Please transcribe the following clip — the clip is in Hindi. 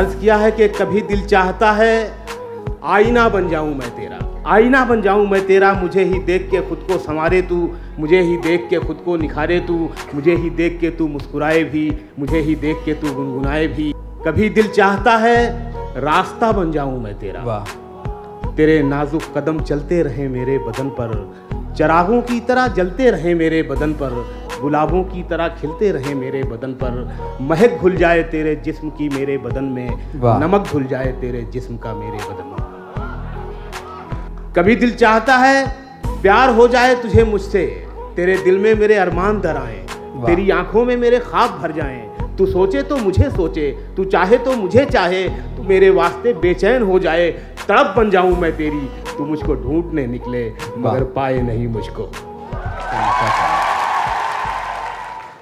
अर्ज किया है कि कभी दिल चाहता है आईना बन जाऊं मैं तेरा, आईना बन जाऊं मैं तेरा, मुझे ही देख के खुद को संवारे तू, मुझे ही देख के खुद को निखारे तू, मुझे ही देख के तू मुस्कुराए भी, मुझे ही देख के तू गुनगुनाए भी। कभी दिल चाहता है रास्ता बन जाऊं मैं तेरा, वाह। तेरे नाजुक कदम चलते रहे मेरे बदन पर, चरागों की तरह जलते रहे मेरे बदन पर, गुलाबों की तरह खिलते रहे मेरे बदन पर, महक घुल जाए तेरे जिस्म की मेरे बदन में, नमक घुल जाए तेरे जिस्म का मेरे बदन में। कभी दिल चाहता है प्यार हो जाए तुझे मुझसे, तेरे दिल में मेरे अरमान दर आए, तेरी आंखों में मेरे ख्वाब भर जाएं, तू सोचे तो मुझे सोचे, तू चाहे तो मुझे चाहे, तू मेरे वास्ते बेचैन हो जाए, तड़प बन जाऊं मैं तेरी, तू मुझको ढूंढने निकले मगर पाए नहीं मुझको।